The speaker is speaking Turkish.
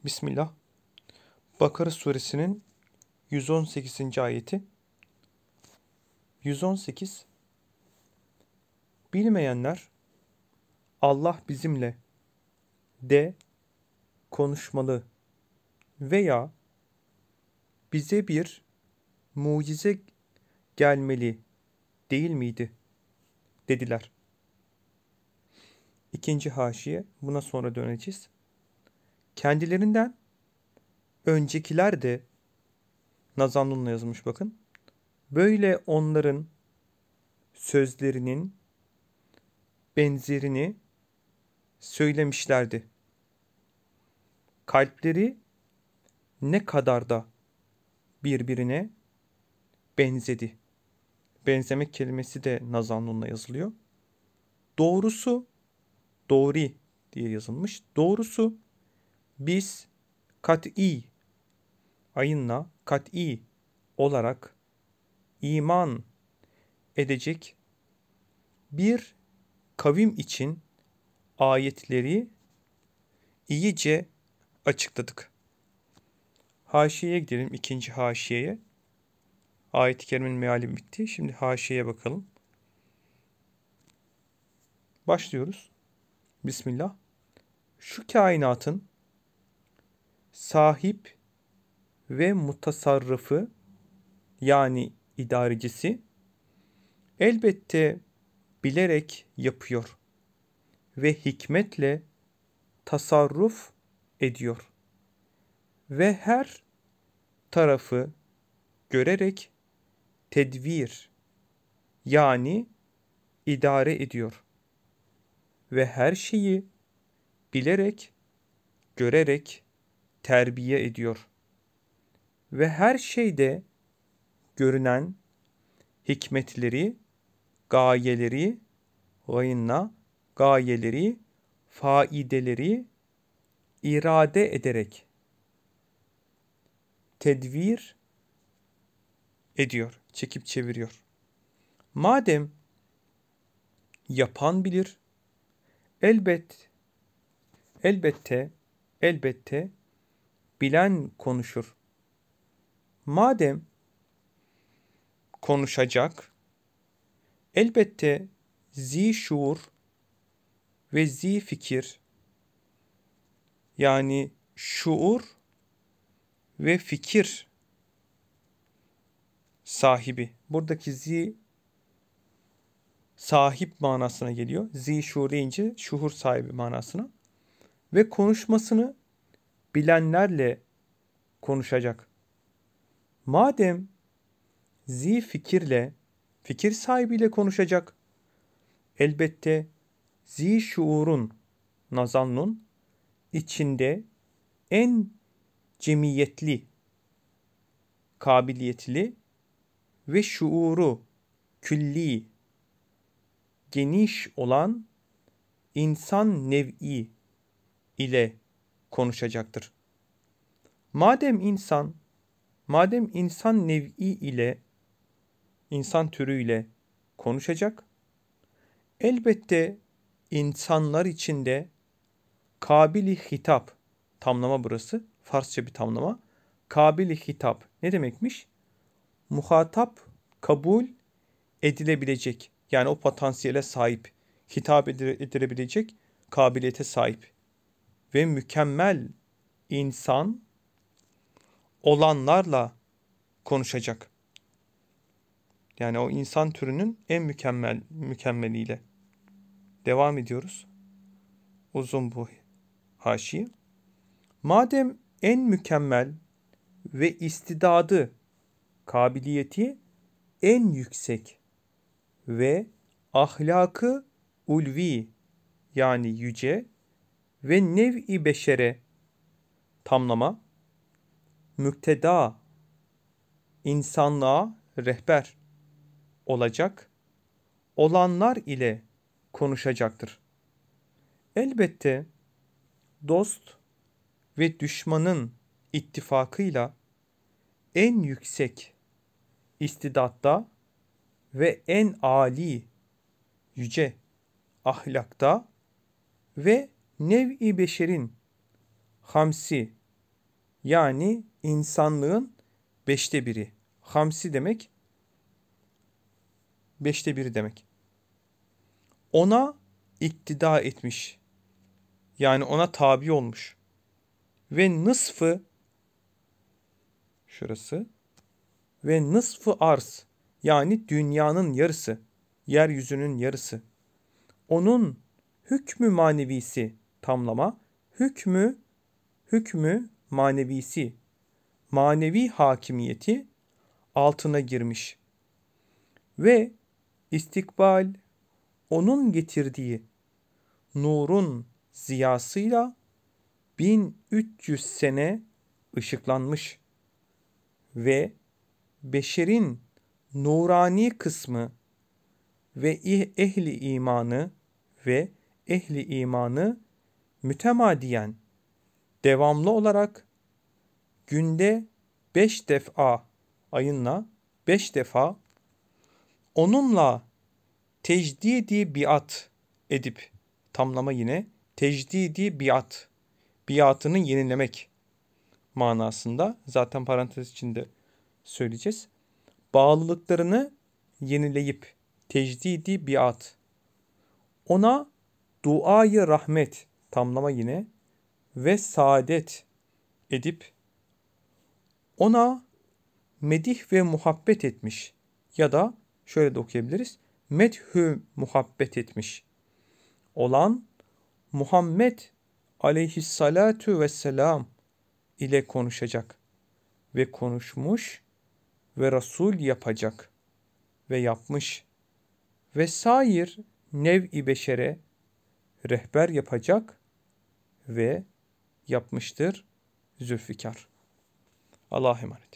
Bismillah. Bakara suresinin 118. ayeti. 118. Bilmeyenler Allah bizimle de konuşmalı veya bize bir mucize gelmeli değil miydi dediler. İkinci haşiye, buna sonra döneceğiz. Kendilerinden öncekiler de Nazanun'la yazılmış bakın. Böyle onların sözlerinin benzerini söylemişlerdi. Kalpleri ne kadar da birbirine benzedi. Benzemek kelimesi de Nazanun'la yazılıyor. Doğrusu, doğri diye yazılmış. Doğrusu biz kat'i, ayınla kat'i olarak iman edecek bir kavim için ayetleri iyice açıkladık. Haşiyeye gidelim, ikinci haşiyeye. Ayet-i kerimenin meali bitti. Şimdi haşiyeye bakalım. Başlıyoruz. Bismillah. Şu kainatın sahip ve mutasarrıfı, yani idarecisi elbette bilerek yapıyor ve hikmetle tasarruf ediyor ve her tarafı görerek tedbir, yani idare ediyor ve her şeyi bilerek, görerek terbiye ediyor ve her şeyde görünen hikmetleri, gayeleri, gayeleri, faideleri irade ederek tedbir ediyor, çekip çeviriyor. Madem yapan bilir, elbette bilen konuşur. Madem konuşacak, elbette zi şuur ve zi fikir, yani şuur ve fikir sahibi. Buradaki zi sahip manasına geliyor. Zi şuur deyince şuur sahibi manasına. Ve konuşmasını bilenlerle konuşacak. Madem zi fikirle, fikir sahibiyle konuşacak, elbette zi şuurun, nazannun, içinde en cemiyetli, kabiliyetli ve şuuru külli, geniş olan insan nev'i ile konuşacaktır. Madem insan nev'i ile, insan türüyle konuşacak, elbette insanlar içinde kabili hitap, tamlama burası, Farsça bir tamlama. Kabili hitap ne demekmiş? Muhatap kabul edilebilecek, yani o potansiyele sahip, hitap edilebilecek kabiliyete sahip ve mükemmel insan olanlarla konuşacak. Yani o insan türünün en mükemmeliyle. Devam ediyoruz. Uzun bu haşiye. Madem en mükemmel ve istidadı, kabiliyeti en yüksek ve ahlakı ulvi, yani yüce ve nev-i beşere, tamlama, mükteda, insanlığa rehber olacak olanlar ile konuşacaktır. Elbette dost ve düşmanın ittifakıyla en yüksek istidatta ve en âli, yüce ahlakta ve nev-i beşerin hamsi, Yani insanlığın 1/5. Hamsi demek 1/5 demek. Ona iktida etmiş. Yani ona tabi olmuş. Ve nısfı şurası ve nısfı arz yani dünyanın yarısı, yeryüzünün yarısı. Onun hükmü manevisi tamlama, hükmü manevisi, manevi hakimiyeti altına girmiş. Ve istikbal onun getirdiği nurun ziyasıyla 1300 sene ışıklanmış ve beşerin nurani kısmı ve ehli imanı mütemadiyen devamlı olarak günde 5 defa ayınla 5 defa onunla tecdidi biat edip tamlama yine tecdidi biatını yenilemek manasında zaten parantez içinde söyleyeceğiz. Bağlılıklarını yenileyip tecdidi biat ona duayı rahmet tamlama yine ve saadet edip ona medih ve muhabbet etmiş ya da şöyle de okuyabiliriz. Methü muhabbet etmiş olan Muhammed aleyhissalatu vesselam ile konuşacak ve konuşmuş ve Resul yapacak ve yapmış ve sair nev-i beşere rehber yapacak ve yapmıştır Zülfikar. Allah'a emanet.